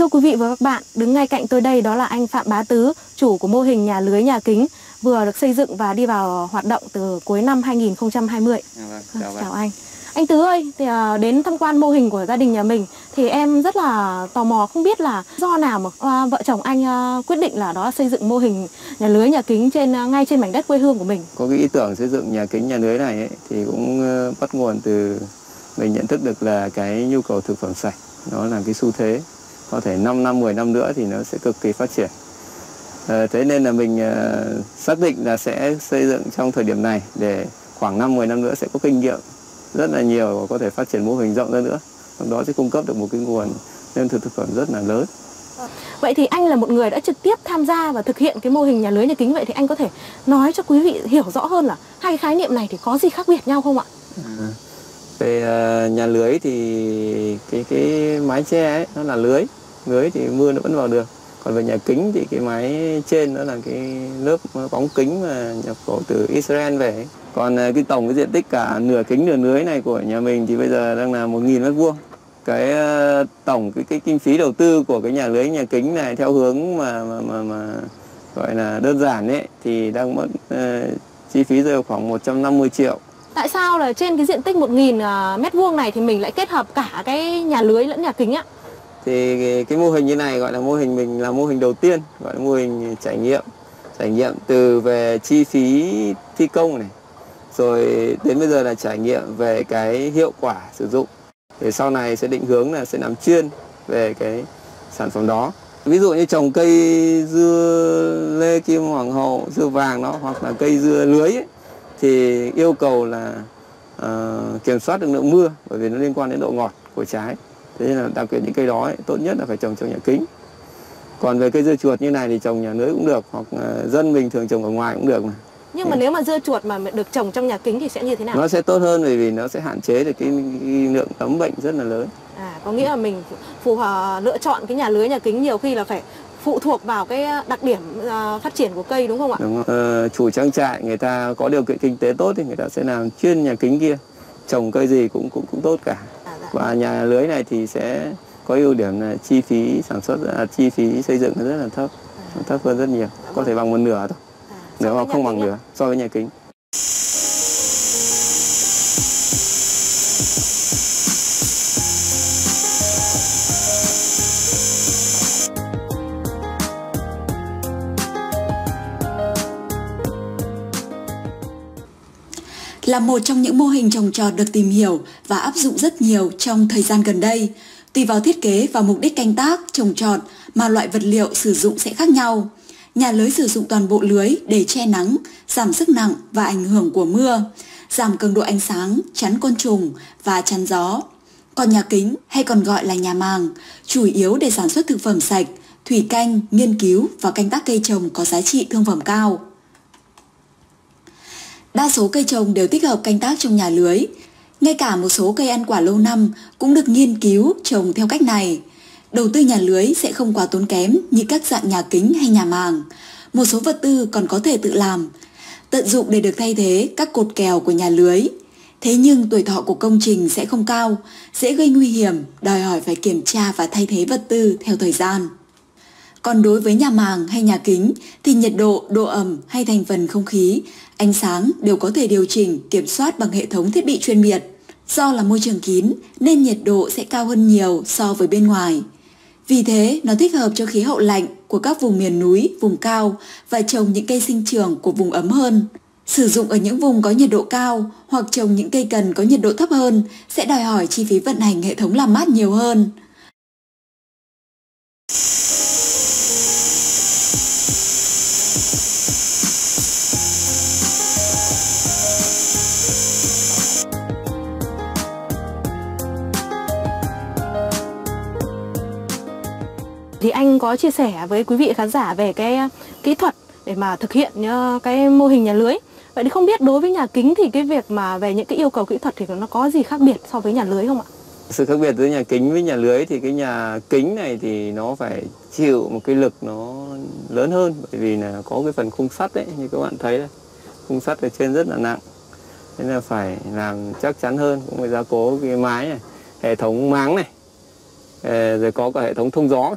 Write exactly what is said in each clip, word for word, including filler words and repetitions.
Thưa quý vị và các bạn, đứng ngay cạnh tôi đây đó là anh Phạm Bá Tứ, chủ của mô hình nhà lưới nhà kính vừa được xây dựng và đi vào hoạt động từ cuối năm hai nghìn không trăm hai mươi. À, vâng, chào, chào anh. Anh Tứ ơi, thì đến tham quan mô hình của gia đình nhà mình thì em rất là tò mò, không biết là do nào mà uh, vợ chồng anh uh, quyết định là đó xây dựng mô hình nhà lưới nhà kính trên uh, ngay trên mảnh đất quê hương của mình. Có cái ý tưởng xây dựng nhà kính nhà lưới này ấy, thì cũng uh, bắt nguồn từ mình nhận thức được là cái nhu cầu thực phẩm sạch nó là cái xu thế, có thể năm năm mười năm nữa thì nó sẽ cực kỳ phát triển. À, thế nên là mình uh, xác định là sẽ xây dựng trong thời điểm này để khoảng năm mười năm nữa sẽ có kinh nghiệm rất là nhiều và có thể phát triển mô hình rộng ra nữa. Trong đó sẽ cung cấp được một cái nguồn lương thực thực phẩm rất là lớn. Vậy thì anh là một người đã trực tiếp tham gia và thực hiện cái mô hình nhà lưới nhà kính, vậy thì anh có thể nói cho quý vị hiểu rõ hơn là hai cái khái niệm này thì có gì khác biệt nhau không ạ? À, về uh, nhà lưới thì cái cái mái che ấy nó là lưới, lưới thì mưa nó vẫn vào được. Còn về nhà kính thì cái mái trên nó là cái lớp bóng kính mà nhập khẩu từ Israel về ấy. Còn cái tổng cái diện tích cả nửa kính nửa lưới này của nhà mình thì bây giờ đang là một nghìn mét vuông. Cái uh, tổng cái cái kinh phí đầu tư của cái nhà lưới nhà kính này theo hướng mà mà mà, mà gọi là đơn giản ấy thì đang mất uh, chi phí rơi khoảng một trăm năm mươi triệu. Tại sao là trên cái diện tích một nghìn mét vuông này thì mình lại kết hợp cả cái nhà lưới lẫn nhà kính ạ? Thì cái, cái mô hình như này gọi là mô hình mình là mô hình đầu tiên, gọi là mô hình trải nghiệm. Trải nghiệm từ về chi phí thi công này, rồi đến bây giờ là trải nghiệm về cái hiệu quả sử dụng. Thì sau này sẽ định hướng là sẽ làm chuyên về cái sản phẩm đó. Ví dụ như trồng cây dưa lê kim hoàng hậu, dưa vàng đó, hoặc là cây dưa lưới ấy, thì yêu cầu là uh, kiểm soát được lượng mưa, bởi vì nó liên quan đến độ ngọt của trái. Thế nên là đặc biệt những cây đó ấy, tốt nhất là phải trồng trong nhà kính. Còn về cây dưa chuột như này thì trồng nhà lưới cũng được, hoặc uh, dân mình thường trồng ở ngoài cũng được mà. Nhưng mà ừ. nếu mà dưa chuột mà được trồng trong nhà kính thì sẽ như thế nào? Nó sẽ tốt hơn bởi vì nó sẽ hạn chế được cái, cái lượng nấm bệnh rất là lớn. À, có nghĩa là mình phù hợp lựa chọn cái nhà lưới nhà kính nhiều khi là phải phụ thuộc vào cái đặc điểm uh, phát triển của cây đúng không ạ? Đúng rồi. Uh, chủ trang trại người ta có điều kiện kinh tế tốt thì người ta sẽ làm chuyên nhà kính kia, trồng cây gì cũng cũng cũng tốt cả. À, dạ. Và nhà lưới này thì sẽ có ưu điểm là chi phí sản xuất, à, chi phí xây dựng nó rất là thấp, à. thấp hơn rất nhiều, dạ. có thể bằng một nửa thôi. Nếu mà không bằng nửa so với nhà kính. Là một trong những mô hình trồng trọt được tìm hiểu và áp dụng rất nhiều trong thời gian gần đây. Tùy vào thiết kế và mục đích canh tác, trồng trọt mà loại vật liệu sử dụng sẽ khác nhau. Nhà lưới sử dụng toàn bộ lưới để che nắng, giảm sức nặng và ảnh hưởng của mưa, giảm cường độ ánh sáng, chắn côn trùng và chắn gió. Còn nhà kính hay còn gọi là nhà màng, chủ yếu để sản xuất thực phẩm sạch, thủy canh, nghiên cứu và canh tác cây trồng có giá trị thương phẩm cao. Đa số cây trồng đều thích hợp canh tác trong nhà lưới. Ngay cả một số cây ăn quả lâu năm cũng được nghiên cứu trồng theo cách này. Đầu tư nhà lưới sẽ không quá tốn kém như các dạng nhà kính hay nhà màng. Một số vật tư còn có thể tự làm, tận dụng để được thay thế các cột kèo của nhà lưới. Thế nhưng tuổi thọ của công trình sẽ không cao, dễ gây nguy hiểm, đòi hỏi phải kiểm tra và thay thế vật tư theo thời gian. Còn đối với nhà màng hay nhà kính thì nhiệt độ, độ ẩm hay thành phần không khí, ánh sáng đều có thể điều chỉnh, kiểm soát bằng hệ thống thiết bị chuyên biệt. Do là môi trường kín nên nhiệt độ sẽ cao hơn nhiều so với bên ngoài. Vì thế, nó thích hợp cho khí hậu lạnh của các vùng miền núi, vùng cao và trồng những cây sinh trưởng của vùng ấm hơn. Sử dụng ở những vùng có nhiệt độ cao hoặc trồng những cây cần có nhiệt độ thấp hơn sẽ đòi hỏi chi phí vận hành hệ thống làm mát nhiều hơn. Thì anh có chia sẻ với quý vị khán giả về cái kỹ thuật để mà thực hiện cái mô hình nhà lưới. Vậy thì không biết đối với nhà kính thì cái việc mà về những cái yêu cầu kỹ thuật thì nó có gì khác biệt so với nhà lưới không ạ? Sự khác biệt giữa nhà kính với nhà lưới thì cái nhà kính này thì nó phải chịu một cái lực nó lớn hơn, bởi vì là có cái phần khung sắt đấy, như các bạn thấy đây. Khung sắt ở trên rất là nặng, nên là phải làm chắc chắn hơn, cũng phải gia cố cái mái này, hệ thống máng này, rồi có cả hệ thống thông gió.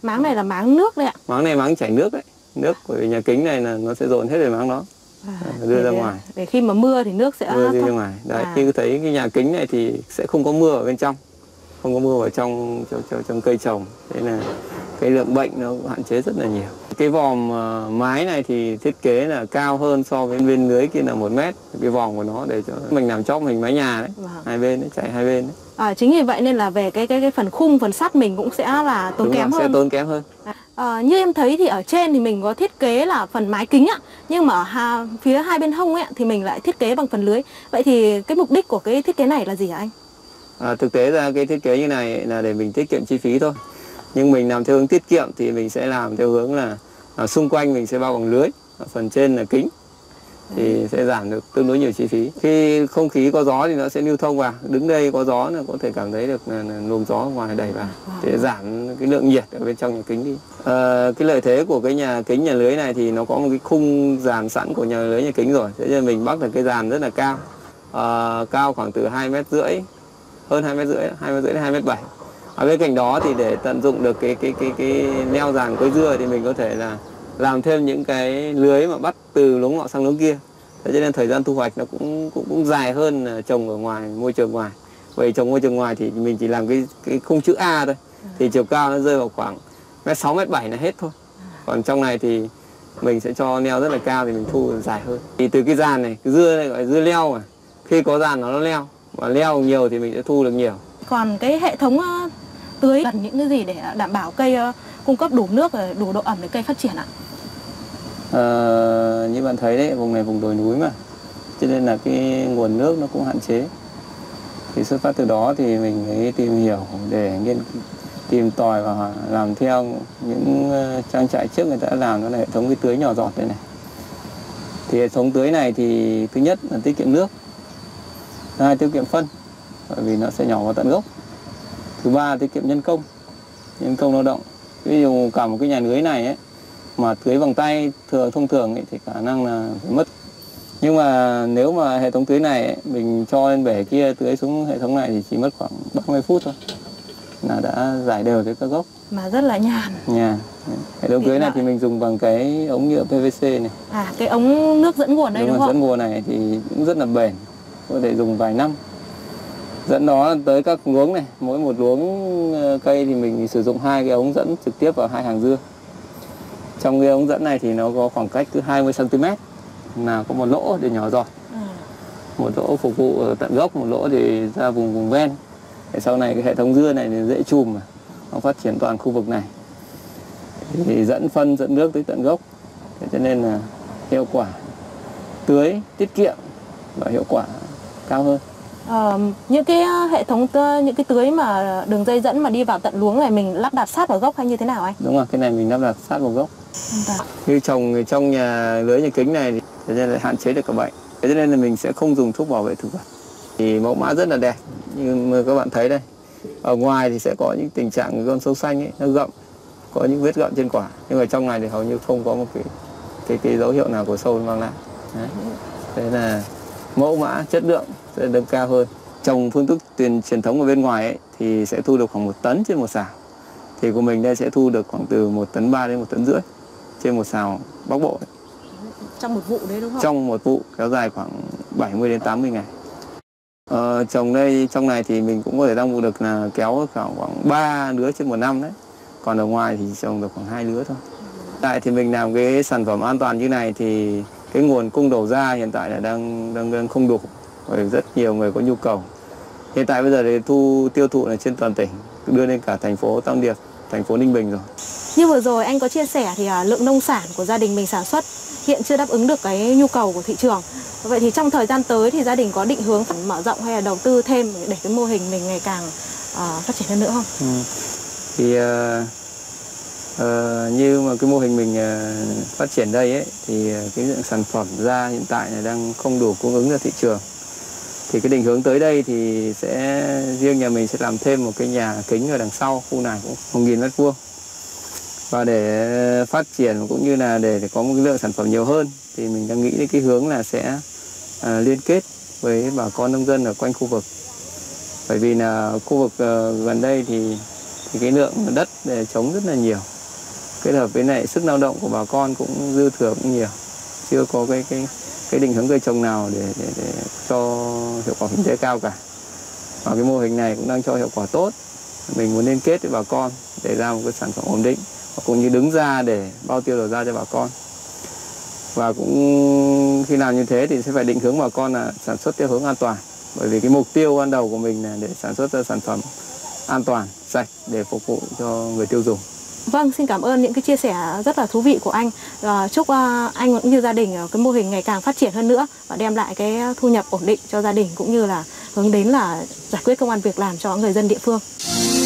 Máng này là máng nước đấy ạ? Máng này máng chảy nước đấy. Nước của nhà kính này là nó sẽ dồn hết về máng đó, à, đưa ra để, ngoài. Để khi mà mưa thì nước sẽ mưa đi ra ngoài. Đấy, à. Như thấy cái nhà kính này thì sẽ không có mưa ở bên trong, không có mưa vào trong trong, trong, trong cây trồng, thế là cái lượng bệnh nó cũng hạn chế rất là nhiều. Cái vòm uh, mái này thì thiết kế là cao hơn so với bên lưới kia là một mét, cái vòm của nó để cho mình làm chóp hình mái nhà đấy, vâng. Hai bên đấy, chạy hai bên đấy. À, chính vì vậy nên là về cái cái cái phần khung, phần sắt mình cũng sẽ là tốn Đúng kém rồi, hơn. Sẽ tốn kém hơn. À, như em thấy thì ở trên thì mình có thiết kế là phần mái kính ạ, nhưng mà ở ha, phía hai bên hông ấy thì mình lại thiết kế bằng phần lưới. Vậy thì cái mục đích của cái thiết kế này là gì hả anh? À, thực tế ra cái thiết kế như này là để mình tiết kiệm chi phí thôi. Nhưng mình làm theo hướng tiết kiệm thì mình sẽ làm theo hướng là, là xung quanh mình sẽ bao bằng lưới, ở phần trên là kính thì sẽ giảm được tương đối nhiều chi phí. Khi không khí có gió thì nó sẽ lưu thông vào, đứng đây có gió là có thể cảm thấy được là, là luồng gió ngoài đẩy vào để giảm cái lượng nhiệt ở bên trong nhà kính đi. À, cái lợi thế của cái nhà kính nhà lưới này thì nó có một cái khung dàn sẵn của nhà lưới nhà kính rồi, thế nên mình bắt được cái dàn rất là cao, à, cao khoảng từ hai mét rưỡi, hơn hai mét rưỡi, hai mét rưỡi đến hai mét bảy. Ở bên cạnh đó thì để tận dụng được cái cái cái cái neo dàn quây dưa thì mình có thể là làm thêm những cái lưới mà bắt từ luống nọ sang luống kia. Thế cho nên thời gian thu hoạch nó cũng cũng cũng dài hơn trồng ở ngoài môi trường ngoài. Vậy trồng môi trường ngoài thì mình chỉ làm cái cái khung chữ A thôi, thì chiều cao nó rơi vào khoảng mét sáu mét bảy là hết thôi. Còn trong này thì mình sẽ cho neo rất là cao thì mình thu dài hơn. Thì từ cái dàn này, cái dưa này gọi là dưa leo mà. Khi có dàn nó nó leo, và leo nhiều thì mình sẽ thu được nhiều. Còn cái hệ thống uh, tưới cần những cái gì để đảm bảo cây uh, cung cấp đủ nước, đủ độ ẩm để cây phát triển ạ? À, như bạn thấy đấy, vùng này vùng đồi núi mà, cho nên là cái nguồn nước nó cũng hạn chế. Thì xuất phát từ đó thì mình mới tìm hiểu để nghiên tìm tòi và làm theo những trang trại trước người ta đã làm, đó là hệ thống cái tưới nhỏ giọt đây này. Thì hệ thống tưới này thì thứ nhất là tiết kiệm nước, thứ hai tiết kiệm phân, bởi vì nó sẽ nhỏ vào tận gốc. Thứ ba tiết kiệm nhân công, nhân công lao động. Ví dụ cả một cái nhà lưới này ấy, mà tưới bằng tay thường thông thường ấy, thì khả năng là phải mất. Nhưng mà nếu mà hệ thống tưới này ấy, mình cho lên bể kia tưới xuống hệ thống này thì chỉ mất khoảng ba mươi phút thôi là đã giải đều tới các gốc. Mà rất là nhàn. Nhàn. Hệ thống tưới này thì mình dùng bằng cái ống nhựa pê vê xê này. À, cái ống nước dẫn nguồn đây đúng, đúng không? Dẫn nguồn này thì cũng rất là bền, có thể dùng vài năm. Dẫn nó tới các luống này, mỗi một luống cây thì mình sử dụng hai cái ống dẫn trực tiếp vào hai hàng dưa. Trong cái ống dẫn này thì nó có khoảng cách cứ hai mươi xăng ti mét là có một lỗ để nhỏ giọt. À. Một lỗ phục vụ ở tận gốc, một lỗ thì ra vùng vùng ven. Để sau này cái hệ thống dưa này thì dễ chùm mà, nó phát triển toàn khu vực này. Thì dẫn phân, dẫn nước tới tận gốc. Thế cho nên là hiệu quả tưới tiết kiệm và hiệu quả cao hơn. Ờ, những cái hệ thống những cái tưới mà đường dây dẫn mà đi vào tận luống này mình lắp đặt sát vào gốc hay như thế nào anh? Đúng rồi, cái này mình lắp đặt sát vào gốc. Như trồng trong nhà lưới nhà kính này thì nên là hạn chế được cả bệnh. Thế cho nên là mình sẽ không dùng thuốc bảo vệ thực vật. Thì mẫu mã rất là đẹp, nhưng mà các bạn thấy đây, ở ngoài thì sẽ có những tình trạng con sâu xanh ấy, nó gậm, có những vết gậm trên quả, nhưng mà trong này thì hầu như không có một cái cái, cái dấu hiệu nào của sâu mang lại. Đấy. Thế là mẫu mã chất lượng sẽ nâng cao hơn. Trồng phương thức truyền truyền thống ở bên ngoài ấy, thì sẽ thu được khoảng một tấn trên một sào. Thì của mình đây sẽ thu được khoảng từ một tấn ba đến một tấn rưỡi trên một sào Bắc Bộ ấy. Trong một vụ đấy đúng không? Trong một vụ kéo dài khoảng bảy mươi đến tám mươi ngày. Ờ, trồng đây trong này thì mình cũng có thể đang được là kéo khoảng khoảng ba lứa trên một năm đấy. Còn ở ngoài thì trồng được khoảng hai lứa thôi. Tại thì mình làm cái sản phẩm an toàn như này thì cái nguồn cung đầu ra hiện tại là đang đang, đang không đủ, bởi rất nhiều người có nhu cầu. Hiện tại bây giờ thì thu tiêu thụ là trên toàn tỉnh, đưa lên cả thành phố Tam Điệp, thành phố Ninh Bình rồi. Như vừa rồi anh có chia sẻ thì lượng nông sản của gia đình mình sản xuất hiện chưa đáp ứng được cái nhu cầu của thị trường. Vậy thì trong thời gian tới thì gia đình có định hướng mở rộng hay là đầu tư thêm để cái mô hình mình ngày càng uh, phát triển hơn nữa không? Ừ. Thì uh, uh, như mà cái mô hình mình uh, phát triển đây ấy, thì cái lượng sản phẩm ra hiện tại là đang không đủ cung ứng ra thị trường. Thì cái định hướng tới đây thì sẽ riêng nhà mình sẽ làm thêm một cái nhà kính ở đằng sau, khu này cũng một nghìn mét vuông. Và để phát triển cũng như là để, để có một cái lượng sản phẩm nhiều hơn thì mình đang nghĩ đến cái hướng là sẽ à, liên kết với bà con nông dân ở quanh khu vực. Bởi vì là khu vực uh, gần đây thì, thì cái lượng đất để trống rất là nhiều. kết hợp với lại sức lao động của bà con cũng dư thừa cũng nhiều, chưa có cái cái cái định hướng cây trồng nào để, để, để cho hiệu quả kinh tế cao cả. Và cái mô hình này cũng đang cho hiệu quả tốt. Mình muốn liên kết với bà con để ra một cái sản phẩm ổn định và cũng như đứng ra để bao tiêu đầu ra cho bà con. Và cũng khi làm như thế thì sẽ phải định hướng bà con là sản xuất theo hướng an toàn. Bởi vì cái mục tiêu ban đầu của mình là để sản xuất ra sản phẩm an toàn, sạch để phục vụ cho người tiêu dùng. Vâng, xin cảm ơn những cái chia sẻ rất là thú vị của anh. Và chúc anh cũng như gia đình cái mô hình ngày càng phát triển hơn nữa và đem lại cái thu nhập ổn định cho gia đình cũng như là hướng đến là giải quyết công ăn việc làm cho người dân địa phương.